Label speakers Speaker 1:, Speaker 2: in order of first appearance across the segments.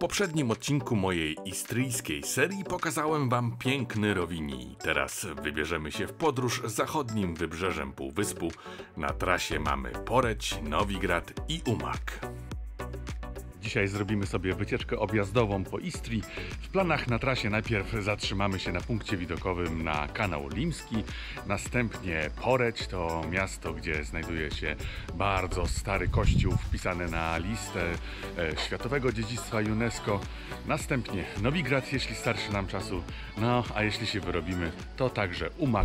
Speaker 1: poprzednim odcinku mojej istryjskiej serii pokazałem wam piękny Rovinj. Teraz wybierzemy się w podróż zachodnim wybrzeżem półwyspu. Na trasie mamy Poreć, Novigrad i Umag. Dzisiaj zrobimy sobie wycieczkę objazdową po Istrii. W planach na trasie najpierw zatrzymamy się na punkcie widokowym na Kanał Limski, następnie Poreć, to miasto, gdzie znajduje się bardzo stary kościół wpisany na listę Światowego Dziedzictwa UNESCO, następnie Novigrad, jeśli starszy nam czasu, no a jeśli się wyrobimy, to także Umag.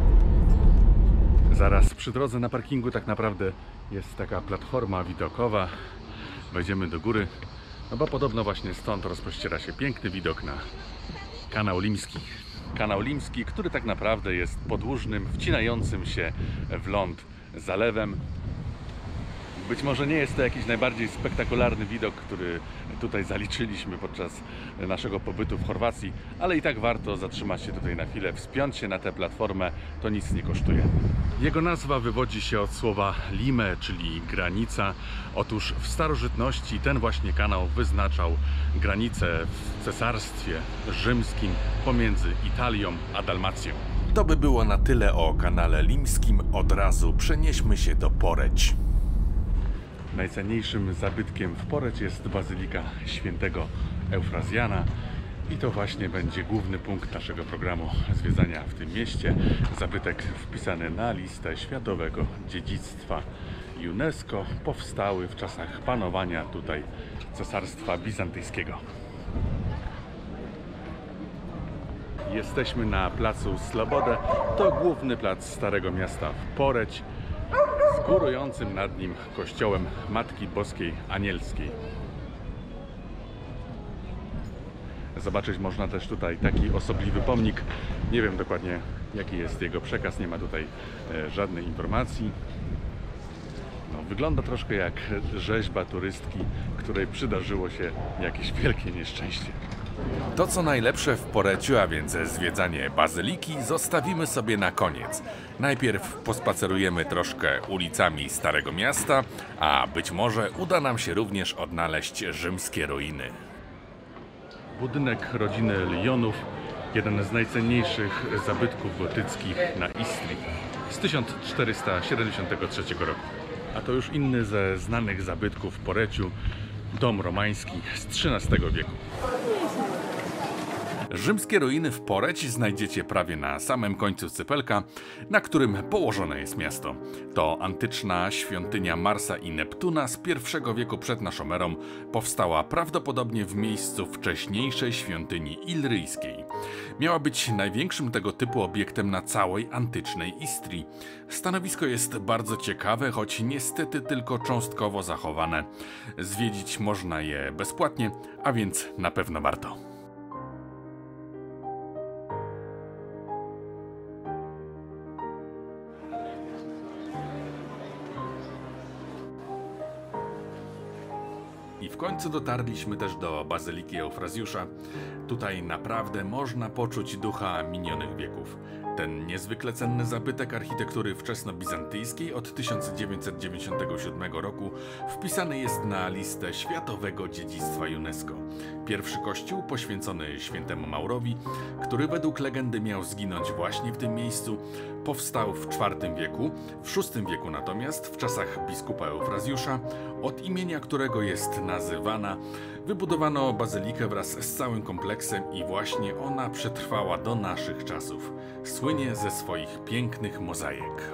Speaker 1: Zaraz przy drodze na parkingu tak naprawdę jest taka platforma widokowa. Wejdziemy do góry, no bo podobno właśnie stąd rozpościera się piękny widok na Kanał Limski. Kanał Limski, który tak naprawdę jest podłużnym, wcinającym się w ląd zalewem. Być może nie jest to jakiś najbardziej spektakularny widok, który tutaj zaliczyliśmy podczas naszego pobytu w Chorwacji, ale i tak warto zatrzymać się tutaj na chwilę, wspiąć się na tę platformę, to nic nie kosztuje. Jego nazwa wywodzi się od słowa lime, czyli granica. Otóż w starożytności ten właśnie kanał wyznaczał granicę w cesarstwie rzymskim pomiędzy Italią a Dalmacją. To by było na tyle o kanale limskim. Od razu przenieśmy się do Poreć. Najcenniejszym zabytkiem w Poreć jest Bazylika Świętego Eufrazjana i to właśnie będzie główny punkt naszego programu zwiedzania w tym mieście. Zabytek wpisany na listę Światowego Dziedzictwa UNESCO, powstały w czasach panowania tutaj Cesarstwa Bizantyjskiego. Jesteśmy na placu Slobode, to główny plac Starego Miasta w Poreć, z górującym nad nim kościołem Matki Boskiej Anielskiej. Zobaczyć można też tutaj taki osobliwy pomnik. Nie wiem dokładnie, jaki jest jego przekaz, nie ma tutaj żadnej informacji. No, wygląda troszkę jak rzeźba turystki, której przydarzyło się jakieś wielkie nieszczęście. To co najlepsze w Poreciu, a więc zwiedzanie bazyliki, zostawimy sobie na koniec. Najpierw pospacerujemy troszkę ulicami Starego Miasta, a być może uda nam się również odnaleźć rzymskie ruiny. Budynek rodziny Lyonów, jeden z najcenniejszych zabytków gotyckich na Istrii z 1473 roku. A to już inny ze znanych zabytków w Poreciu, dom romański z XIII wieku. Rzymskie ruiny w Poreć znajdziecie prawie na samym końcu cypelka, na którym położone jest miasto. To antyczna świątynia Marsa i Neptuna z I wieku przed naszą erą, powstała prawdopodobnie w miejscu wcześniejszej świątyni ilryjskiej. Miała być największym tego typu obiektem na całej antycznej Istrii. Stanowisko jest bardzo ciekawe, choć niestety tylko cząstkowo zachowane. Zwiedzić można je bezpłatnie, a więc na pewno warto. I w końcu dotarliśmy też do Bazyliki Eufrazjusza. Tutaj naprawdę można poczuć ducha minionych wieków. Ten niezwykle cenny zabytek architektury wczesnobizantyjskiej od 1997 roku wpisany jest na listę Światowego Dziedzictwa UNESCO. Pierwszy kościół poświęcony świętemu Maurowi, który według legendy miał zginąć właśnie w tym miejscu, powstał w IV wieku. W VI wieku natomiast, w czasach biskupa Eufrazjusza, od imienia którego jest nazywana, wybudowano bazylikę wraz z całym kompleksem i właśnie ona przetrwała do naszych czasów. Słynie ze swoich pięknych mozaik.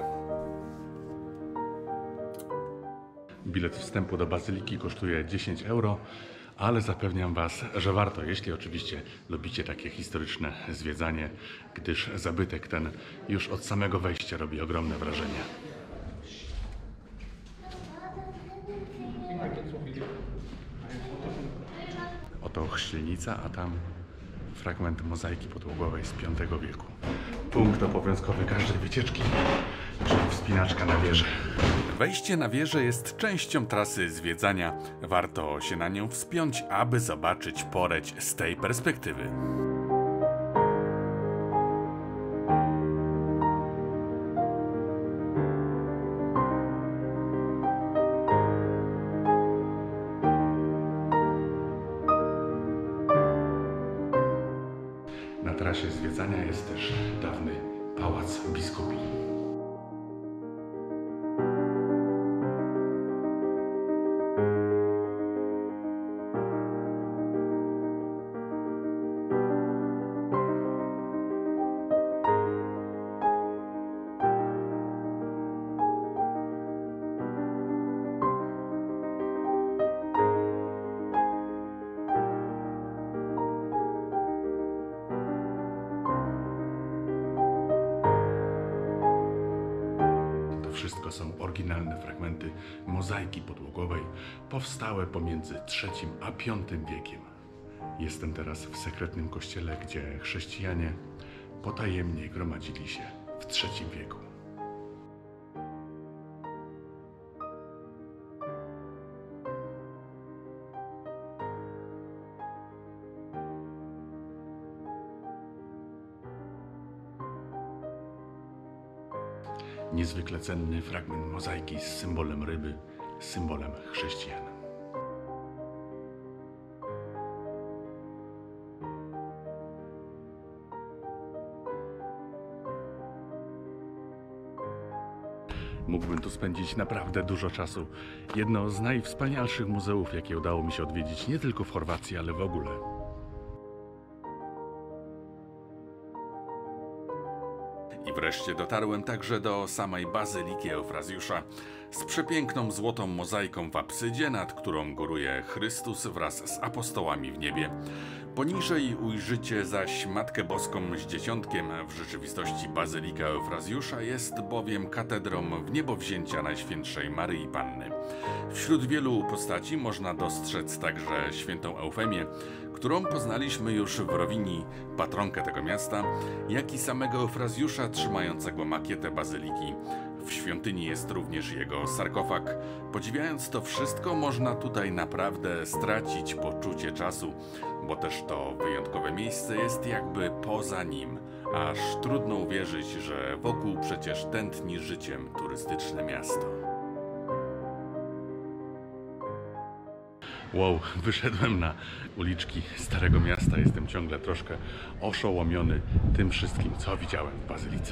Speaker 1: Bilet wstępu do bazyliki kosztuje 10 €, ale zapewniam Was, że warto, jeśli oczywiście lubicie takie historyczne zwiedzanie, gdyż zabytek ten już od samego wejścia robi ogromne wrażenie. Oto chrzcienica, a tam fragment mozaiki podłogowej z V wieku. Punkt obowiązkowy każdej wycieczki, czyli wspinaczka na wieżę. Wejście na wieżę jest częścią trasy zwiedzania. Warto się na nią wspiąć, aby zobaczyć Poreć z tej perspektywy. trasie zwiedzania jest też dawny pałac biskupi. Wszystko są oryginalne fragmenty mozaiki podłogowej, powstałe pomiędzy III a V wiekiem. Jestem teraz w sekretnym kościele, gdzie chrześcijanie potajemnie gromadzili się w III wieku. Niezwykle cenny fragment mozaiki z symbolem ryby, symbolem chrześcijan. Mógłbym tu spędzić naprawdę dużo czasu. Jedno z najwspanialszych muzeów, jakie udało mi się odwiedzić nie tylko w Chorwacji, ale w ogóle. I wreszcie dotarłem także do samej Bazyliki Eufrazjusza z przepiękną złotą mozaiką w apsydzie, nad którą góruje Chrystus wraz z apostołami w niebie. Poniżej ujrzycie zaś Matkę Boską z Dzieciątkiem. W rzeczywistości Bazylika Eufrazjusza jest bowiem katedrą wniebowzięcia Najświętszej Maryi Panny. Wśród wielu postaci można dostrzec także świętą Eufemię, którą poznaliśmy już w Rowini, patronkę tego miasta, jak i samego Eufrazjusza trzymającego makietę bazyliki. W świątyni jest również jego sarkofag. Podziwiając to wszystko, można tutaj naprawdę stracić poczucie czasu, bo też to wyjątkowe miejsce jest jakby poza nim, aż trudno uwierzyć, że wokół przecież tętni życiem turystyczne miasto. Wow, wyszedłem na uliczki Starego Miasta. Jestem ciągle troszkę oszołomiony tym wszystkim, co widziałem w Bazylice.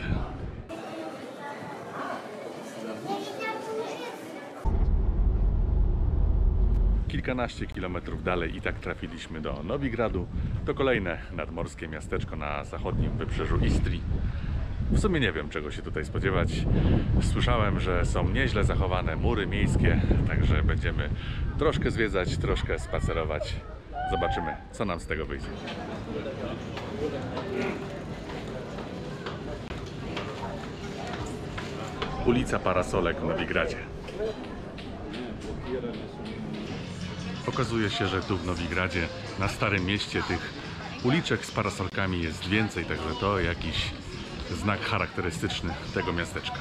Speaker 1: Kilkanaście kilometrów dalej i tak trafiliśmy do Nowigradu. To kolejne nadmorskie miasteczko na zachodnim wybrzeżu Istrii. W sumie nie wiem, czego się tutaj spodziewać. Słyszałem, że są nieźle zachowane mury miejskie, także będziemy troszkę zwiedzać, troszkę spacerować. Zobaczymy, co nam z tego wyjdzie. Ulica Parasolek w Nowigradzie. Okazuje się, że tu w Nowigradzie, na Starym Mieście, tych uliczek z parasolkami jest więcej, także to jakiś znak charakterystyczny tego miasteczka.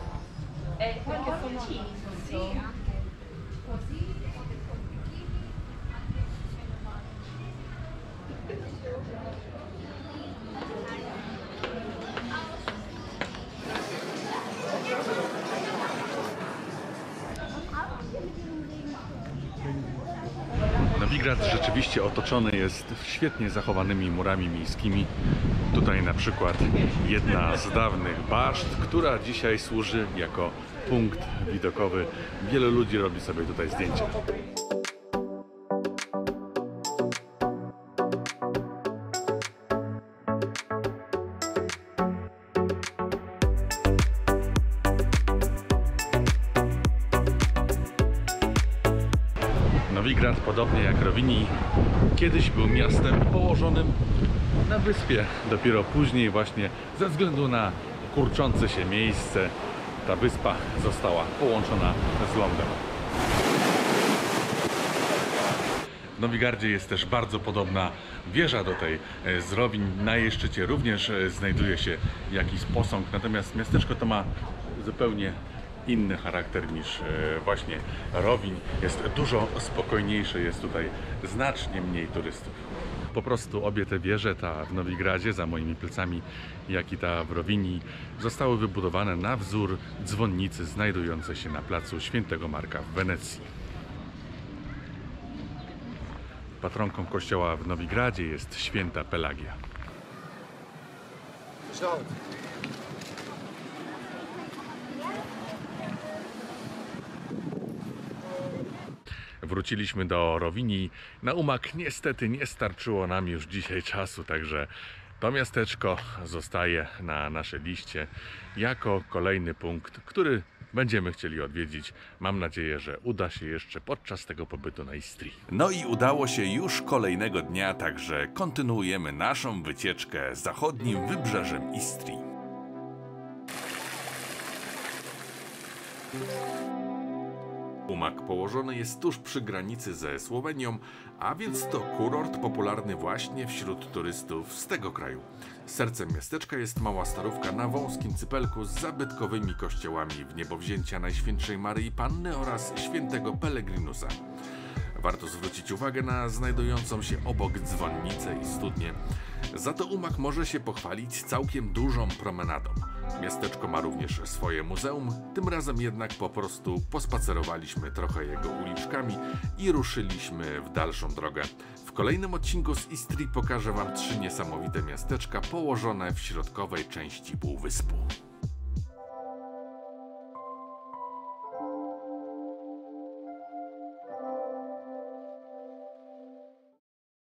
Speaker 1: Nowigrad rzeczywiście otoczony jest świetnie zachowanymi murami miejskimi. Tutaj na przykład jedna z dawnych baszt, która dzisiaj służy jako punkt widokowy. Wielu ludzi robi sobie tutaj zdjęcia. Nowigrad, podobnie jak Rowini, kiedyś był miastem położonym na wyspie. Dopiero później właśnie ze względu na kurczące się miejsce ta wyspa została połączona z lądem. W Nowigradzie jest też bardzo podobna wieża do tej z Rowin. Na jej szczycie również znajduje się jakiś posąg, natomiast miasteczko to ma zupełnie inny charakter niż właśnie Rowin. Jest dużo spokojniejsze, jest tutaj znacznie mniej turystów. Po prostu obie te wieże, ta w Nowigradzie za moimi plecami, jak i ta w Rowini, zostały wybudowane na wzór dzwonnicy znajdującej się na placu Świętego Marka w Wenecji. Patronką kościoła w Nowigradzie jest święta Pelagia. Wróciliśmy do Rowinii. Na Umag niestety nie starczyło nam już dzisiaj czasu, także to miasteczko zostaje na naszej liście jako kolejny punkt, który będziemy chcieli odwiedzić. Mam nadzieję, że uda się jeszcze podczas tego pobytu na Istrii. No i udało się już kolejnego dnia, także kontynuujemy naszą wycieczkę zachodnim wybrzeżem Istrii. Umag położony jest tuż przy granicy ze Słowenią, a więc to kurort popularny właśnie wśród turystów z tego kraju. Sercem miasteczka jest mała starówka na wąskim cypelku z zabytkowymi kościołami w niebowzięcia Najświętszej Maryi Panny oraz świętego Pelegrinusa. Warto zwrócić uwagę na znajdującą się obok dzwonnicę i studnię. Za to Umag może się pochwalić całkiem dużą promenadą. Miasteczko ma również swoje muzeum, tym razem jednak po prostu pospacerowaliśmy trochę jego uliczkami i ruszyliśmy w dalszą drogę. W kolejnym odcinku z Istrii pokażę Wam 3 niesamowite miasteczka położone w środkowej części półwyspu.